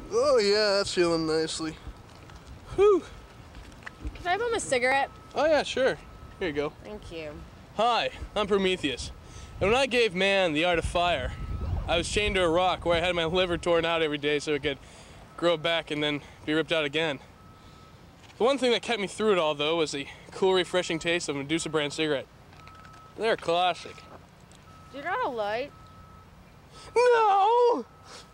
Oh yeah, that's feeling nicely. Whew. Can I bum a cigarette? Oh yeah, sure. Here you go. Thank you. Hi, I'm Prometheus. And when I gave man the art of fire, I was chained to a rock where I had my liver torn out every day so it could grow back and then be ripped out again. The one thing that kept me through it all, though, was the cool, refreshing taste of a Medusa brand cigarette. They're a classic. Do you know how to light? No!